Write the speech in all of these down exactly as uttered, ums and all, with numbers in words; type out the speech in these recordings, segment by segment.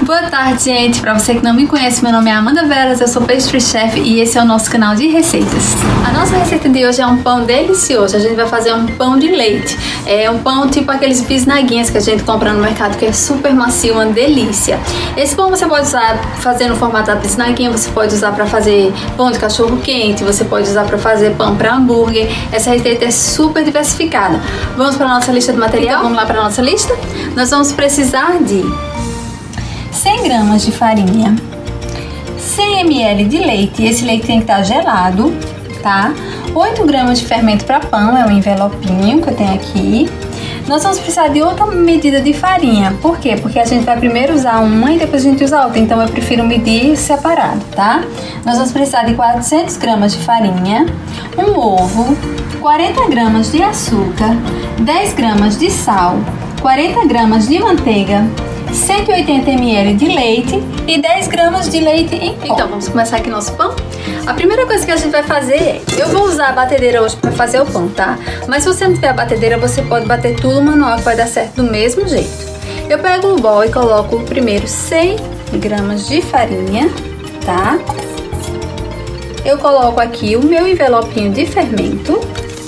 Boa tarde, gente. Pra você que não me conhece, meu nome é Amanda Veras, eu sou pastry chef e esse é o nosso canal de receitas. A nossa receita de hoje é um pão delicioso. A gente vai fazer um pão de leite. É um pão tipo aqueles bisnaguinhas que a gente compra no mercado, que é super macio, uma delícia. Esse pão você pode usar fazer no formato da bisnaguinha, você pode usar pra fazer pão de cachorro quente, você pode usar pra fazer pão pra hambúrguer. Essa receita é super diversificada. Vamos para nossa lista de material? Então, vamos lá para nossa lista? Nós vamos precisar de cem gramas de farinha, cem mililitros de leite, esse leite tem que estar gelado, tá? oito gramas de fermento para pão, é um envelopinho que eu tenho aqui. Nós vamos precisar de outra medida de farinha, por quê? Porque a gente vai primeiro usar uma e depois a gente usa outra, então eu prefiro medir separado, tá? Nós vamos precisar de quatrocentas gramas de farinha, um ovo, quarenta gramas de açúcar, dez gramas de sal, quarenta gramas de manteiga, cento e oitenta mililitros de leite e dez gramas de leite em pó. Então, vamos começar aqui nosso pão? A primeira coisa que a gente vai fazer é, eu vou usar a batedeira hoje para fazer o pão, tá? Mas se você não tiver a batedeira, você pode bater tudo manual que vai dar certo do mesmo jeito. Eu pego o bol e coloco primeiro cem gramas de farinha, tá? Eu coloco aqui o meu envelopinho de fermento,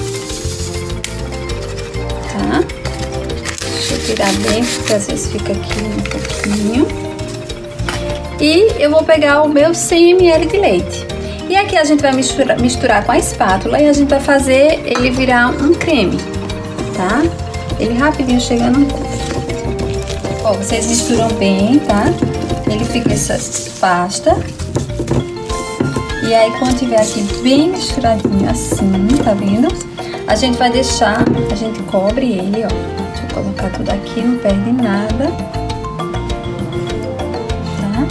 tá? Tirar bem, porque às vezes fica aqui um pouquinho. E eu vou pegar o meu cem mililitros de leite. E aqui a gente vai misturar, misturar com a espátula e a gente vai fazer ele virar um creme, tá? Ele rapidinho chega no ponto. Ó, vocês misturam bem, tá? Ele fica essa pasta. E aí quando tiver aqui bem misturadinho assim, tá vendo? A gente vai deixar, a gente cobre ele, ó. Vou colocar tudo aqui, não perde nada, tá?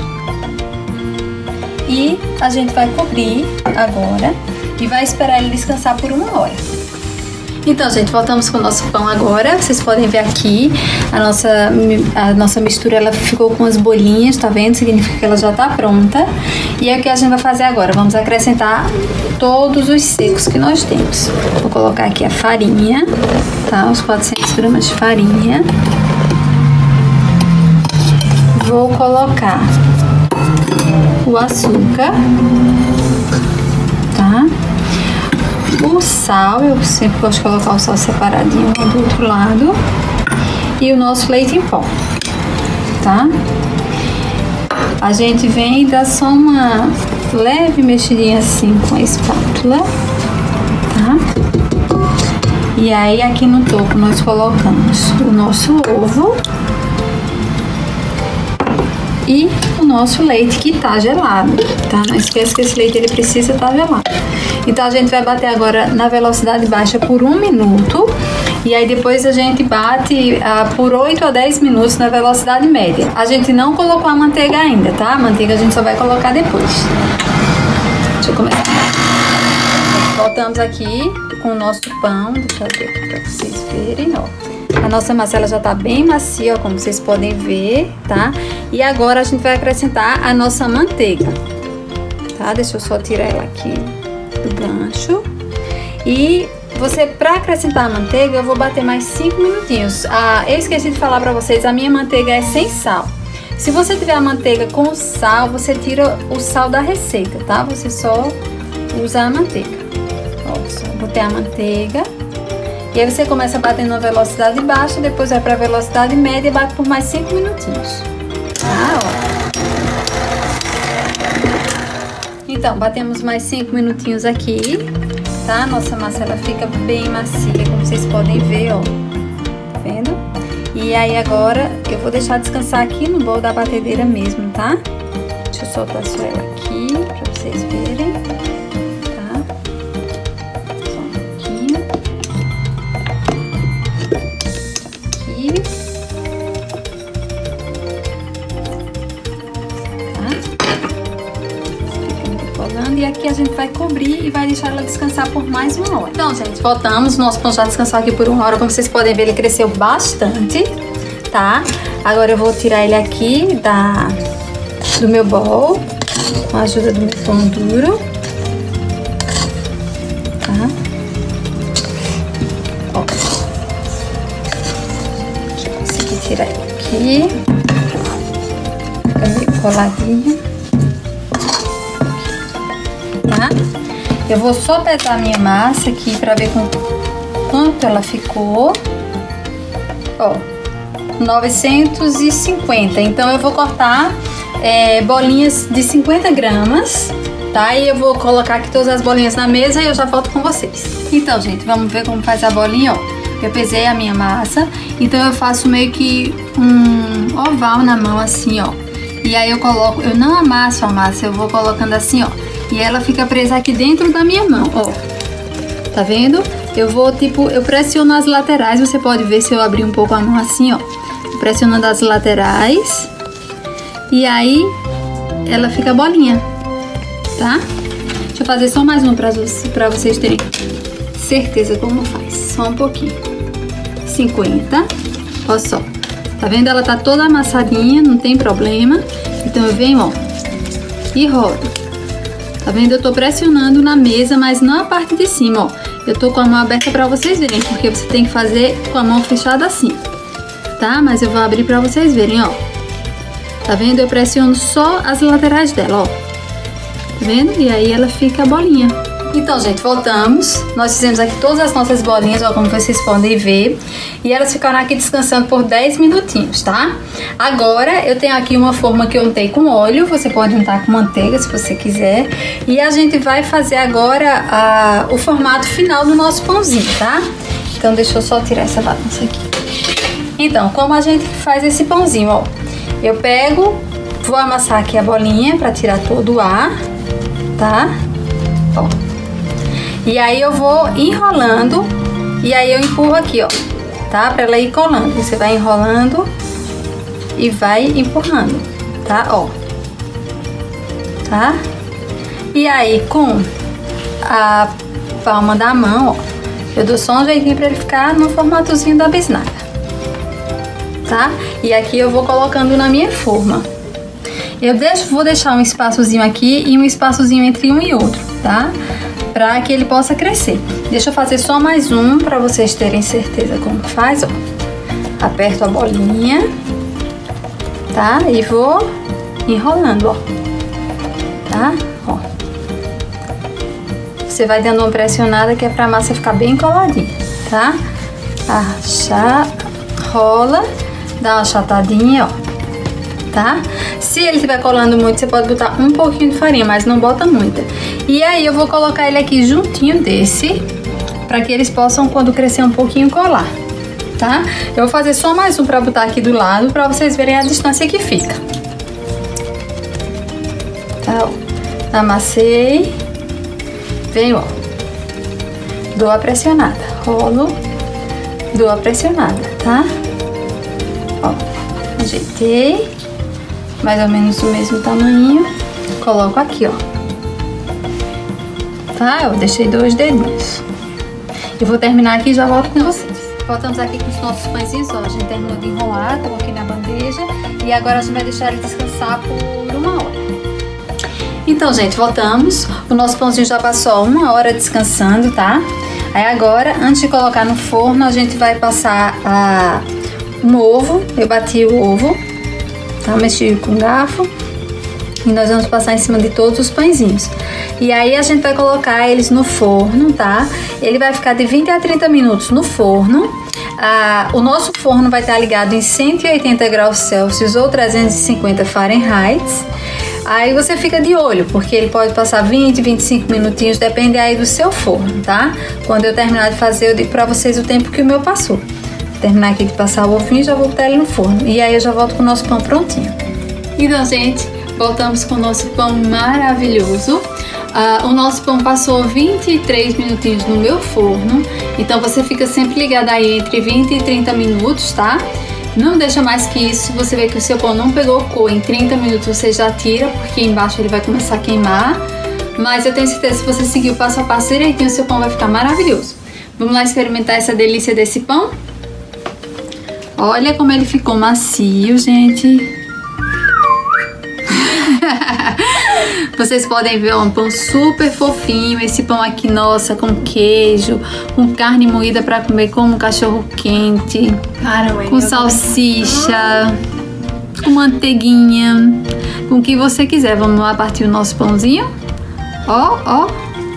E a gente vai cobrir agora e vai esperar ele descansar por uma hora. Então, gente, voltamos com o nosso pão agora. Vocês podem ver aqui a nossa, a nossa mistura, ela ficou com as bolinhas, tá vendo? Significa que ela já tá pronta. E é o que a gente vai fazer agora. Vamos acrescentar todos os secos que nós temos. Vou colocar aqui a farinha, tá? Os quatrocentas gramas de farinha. Vou colocar o açúcar, tá? O sal, eu sempre gosto de colocar o sal separadinho do outro lado. E o nosso leite em pó, tá? A gente vem e dá só uma leve mexidinha assim com a espátula, tá? E aí aqui no topo nós colocamos o nosso ovo e o nosso leite que tá gelado, tá? Não esqueça que esse leite ele precisa estar gelado. Então a gente vai bater agora na velocidade baixa por um minuto e aí depois a gente bate ah, por oito a dez minutos na velocidade média. A gente não colocou a manteiga ainda, tá? A manteiga a gente só vai colocar depois. Deixa eu começar. Voltamos aqui com o nosso pão, deixa eu ver aqui pra vocês verem, ó. A nossa massa ela já tá bem macia, ó, como vocês podem ver, tá? E agora a gente vai acrescentar a nossa manteiga, tá? Deixa eu só tirar ela aqui do gancho. E você, para acrescentar a manteiga, eu vou bater mais cinco minutinhos. Ah, eu esqueci de falar pra vocês, a minha manteiga é sem sal. Se você tiver a manteiga com sal, você tira o sal da receita, tá? Você só usa a manteiga. Ó, só botei a manteiga. E aí você começa batendo na velocidade baixa, depois vai pra velocidade média e bate por mais cinco minutinhos. Tá, ó. Então, batemos mais cinco minutinhos aqui, tá? Nossa massa, ela fica bem macia, como vocês podem ver, ó. Tá vendo? E aí agora, eu vou deixar descansar aqui no bol da batedeira mesmo, tá? Deixa eu soltar só ela aqui, pra vocês verem, tá? Só um pouquinho. Aqui. E aqui a gente vai cobrir e vai deixar ela descansar por mais uma hora. Então, gente, voltamos. Nosso pão já descansou aqui por uma hora. Como vocês podem ver, ele cresceu bastante, tá? Agora eu vou tirar ele aqui da, do meu bol, com a ajuda do meu pão duro, tá? Ó. Deixa eu conseguir tirar ele aqui. fica meio coladinha. Tá? Eu vou só pesar a minha massa aqui pra ver com quanto ela ficou. Ó, novecentos e cinquenta. Então eu vou cortar é, bolinhas de cinquenta gramas, tá? E eu vou colocar aqui todas as bolinhas na mesa e eu já volto com vocês. Então, gente, vamos ver como faz a bolinha, ó. Eu pesei a minha massa, então eu faço meio que um oval na mão assim, ó. E aí eu coloco, eu não amasso a massa, eu vou colocando assim, ó. E ela fica presa aqui dentro da minha mão, ó. Tá vendo? Eu vou, tipo, eu pressiono as laterais, você pode ver se eu abrir um pouco a mão assim, ó. Pressionando as laterais. E aí, ela fica bolinha, tá? Deixa eu fazer só mais uma pra, pra vocês terem certeza como faz. Só um pouquinho. cinquenta. Olha só. Tá vendo? Ela tá toda amassadinha, não tem problema. Então eu venho, ó, e rodo. Tá vendo? Eu tô pressionando na mesa, mas não a parte de cima, ó. Eu tô com a mão aberta pra vocês verem, porque você tem que fazer com a mão fechada assim, tá? Mas eu vou abrir pra vocês verem, ó. Tá vendo? Eu pressiono só as laterais dela, ó. Tá vendo? E aí ela fica bolinha. Então, gente, voltamos. Nós fizemos aqui todas as nossas bolinhas, ó, como vocês podem ver. E elas ficaram aqui descansando por dez minutinhos, tá? Agora, eu tenho aqui uma forma que eu untei com óleo. Você pode untar com manteiga, se você quiser. E a gente vai fazer agora a, o formato final do nosso pãozinho, tá? Então, deixa eu só tirar essa bagunça aqui. Então, como a gente faz esse pãozinho, ó. Eu pego, vou amassar aqui a bolinha pra tirar todo o ar, tá? Ó. E aí eu vou enrolando e aí eu empurro aqui, ó, tá? Pra ela ir colando. Você vai enrolando e vai empurrando, tá? Ó. Tá? E aí com a palma da mão, ó, eu dou só um jeitinho pra ele ficar no formatozinho da bisnaga, tá? E aqui eu vou colocando na minha forma. Eu deixo, vou deixar um espaçozinho aqui e um espaçozinho entre um e outro, tá? Pra que ele possa crescer. Deixa eu fazer só mais um pra vocês terem certeza como faz, ó. Aperto a bolinha, tá? E vou enrolando, ó. Tá? Ó. Você vai dando uma pressionada que é pra massa ficar bem coladinha, tá? Achar, rola, dá uma achatadinha, ó. Tá? Se ele estiver colando muito, você pode botar um pouquinho de farinha, mas não bota muita. E aí eu vou colocar ele aqui juntinho desse, para que eles possam, quando crescer um pouquinho, colar, tá? Eu vou fazer só mais um para botar aqui do lado, para vocês verem a distância que fica. Tá, ó. Amassei. Venho, ó. Dou a pressionada. Rolo. Dou a pressionada, tá? Ó. Ajeitei. Mais ou menos do mesmo tamanho. Coloco aqui, ó. Tá? Eu deixei dois dedinhos. Eu vou terminar aqui e já volto com vocês. Voltamos aqui com os nossos pãezinhos, ó. A gente terminou de enrolar, coloquei na bandeja. E agora a gente vai deixar ele descansar por uma hora. Então, gente, voltamos. O nosso pãozinho já passou uma hora descansando, tá? Aí agora, antes de colocar no forno, a gente vai passar a... um ovo. Eu bati o ovo. Tá? Mexi com garfo. E nós vamos passar em cima de todos os pãezinhos. E aí a gente vai colocar eles no forno, tá? Ele vai ficar de vinte a trinta minutos no forno. Ah, o nosso forno vai estar ligado em cento e oitenta graus Celsius ou trezentos e cinquenta Fahrenheit. Aí você fica de olho, porque ele pode passar vinte, vinte e cinco minutinhos, depende aí do seu forno, tá? Quando eu terminar de fazer, eu digo pra vocês o tempo que o meu passou. Vou terminar aqui de passar o ovinho, já vou botar ele no forno. E aí eu já volto com o nosso pão prontinho. Então, gente, voltamos com o nosso pão maravilhoso. Uh, o nosso pão passou vinte e três minutinhos no meu forno. Então você fica sempre ligado aí entre vinte e trinta minutos, tá? Não deixa mais que isso. Se você vê que o seu pão não pegou cor em trinta minutos, você já tira, porque embaixo ele vai começar a queimar. Mas eu tenho certeza que se você seguir o passo a passo direitinho, o seu pão vai ficar maravilhoso. Vamos lá experimentar essa delícia desse pão? Olha como ele ficou macio, gente. Vocês podem ver, ó, um pão super fofinho. Esse pão aqui, nossa, com queijo, com carne moída pra comer como um cachorro quente, com salsicha. com manteiguinha, com o que você quiser. Vamos lá partir o nosso pãozinho. Ó, ó.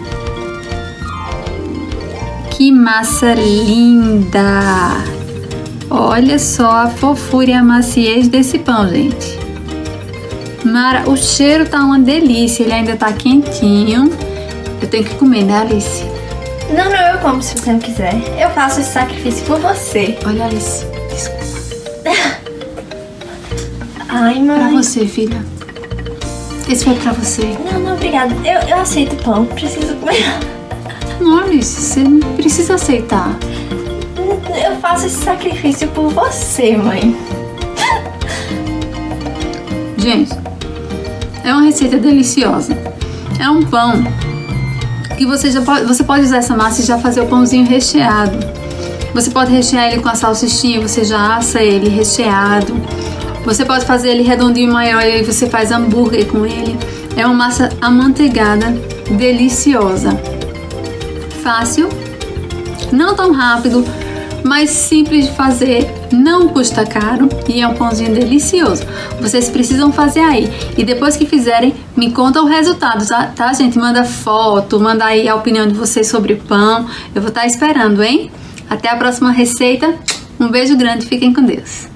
Que massa linda! Olha só a fofura e a maciez desse pão, gente. Mara, o cheiro tá uma delícia, ele ainda tá quentinho. Eu tenho que comer, né, Alice? Não, não, eu como se você não quiser. Eu faço esse sacrifício por você. Olha, Alice, desculpa. Ai, mãe. Pra você, filha. Esse foi pra você. Não, não, obrigada. Eu, eu aceito pão, preciso comer. Não, Alice, você não precisa aceitar. Eu faço esse sacrifício por você, mãe. Gente, é uma receita deliciosa. É um pão que você já pode, você pode usar essa massa e já fazer o pãozinho recheado. Você pode rechear ele com a salsichinha, você já assa ele recheado. Você pode fazer ele redondinho maior e aí você faz hambúrguer com ele. É uma massa amanteigada, deliciosa. Fácil, não tão rápido, mas simples de fazer, não custa caro e é um pãozinho delicioso. Vocês precisam fazer aí e depois que fizerem, me conta o resultado, tá, tá gente? Manda foto, manda aí a opinião de vocês sobre o pão. Eu vou estar esperando, hein? Até a próxima receita. Um beijo grande, fiquem com Deus.